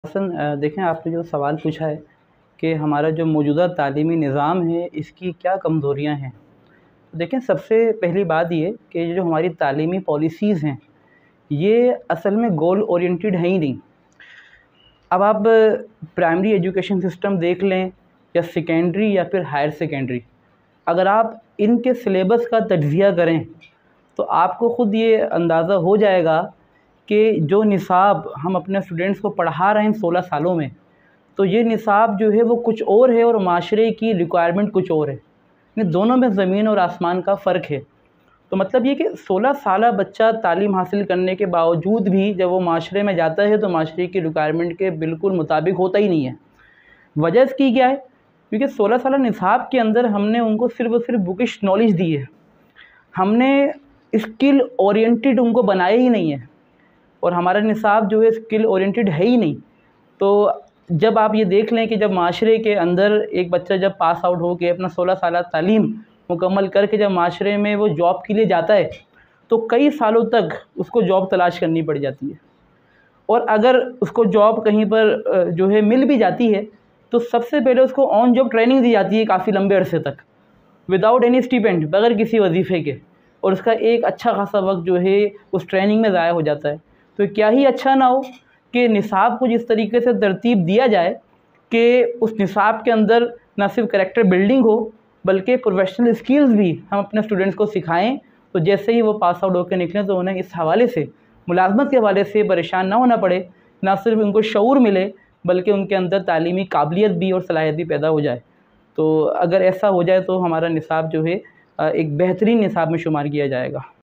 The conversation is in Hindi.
हसन देखें आपने जो सवाल पूछा है कि हमारा जो मौजूदा तालीमी निज़ाम है इसकी क्या कमज़ोरियाँ हैं। तो देखें सबसे पहली बात ये कि जो हमारी तालीमी पॉलिसीज़ हैं ये असल में गोल ओरिएंटेड है ही नहीं। अब आप प्राइमरी एजुकेशन सिस्टम देख लें या सेकेंडरी या फिर हायर सेकेंडरी, अगर आप इनके सिलेबस का तज्ज़िया करें तो आपको ख़ुद ये अंदाज़ा हो जाएगा कि जो निसाब हम अपने स्टूडेंट्स को पढ़ा रहे हैं 16 सालों में, तो ये निसाब जो है वो कुछ और है और माशरे की रिक्वायरमेंट कुछ और है। इन दोनों में ज़मीन और आसमान का फ़र्क है। तो मतलब ये कि 16 साला बच्चा तालीम हासिल करने के बावजूद भी जब वो माशरे में जाता है तो माशरे की रिक्वायरमेंट के बिल्कुल मुताबिक होता ही नहीं है। वजह इसकी क्या है? क्योंकि 16 साला निसाब के अंदर हमने उनको सिर्फ़ और सिर्फ बुकिश नॉलेज दी है, हमने स्किल ओरिएंटेड उनको बनाया ही नहीं है और हमारा निसाब जो है स्किल ओरिएंटेड है ही नहीं। तो जब आप ये देख लें कि जब माशरे के अंदर एक बच्चा जब पास आउट हो के अपना 16 साला तालीम मुकम्मल करके जब माशरे में वो जॉब के लिए जाता है तो कई सालों तक उसको जॉब तलाश करनी पड़ जाती है। और अगर उसको जॉब कहीं पर जो है मिल भी जाती है तो सबसे पहले उसको ऑन जॉब ट्रेनिंग दी जाती है काफ़ी लंबे अरसे तक, विदाउट एनी स्टिपेंड, बगैर किसी वजीफ़े के, और उसका एक अच्छा खासा वक्त जो है उस ट्रेनिंग में ज़ाया हो जाता है। तो क्या ही अच्छा ना हो कि निसाब को जिस तरीके से तरतीब दिया जाए कि उस निसाब के अंदर न सिर्फ कैरेक्टर बिल्डिंग हो बल्कि प्रोफेशनल स्किल्स भी हम अपने स्टूडेंट्स को सिखाएं, तो जैसे ही वो पास आउट होकर निकलें तो उन्हें इस हवाले से, मुलाजमत के हवाले से परेशान ना होना पड़े, ना सिर्फ उनको शऊर मिले बल्कि उनके अंदर तालीमी काबिलियत भी और सलाहियत भी पैदा हो जाए। तो अगर ऐसा हो जाए तो हमारा निसाब जो है एक बेहतरीन निसाब में शुमार किया जाएगा।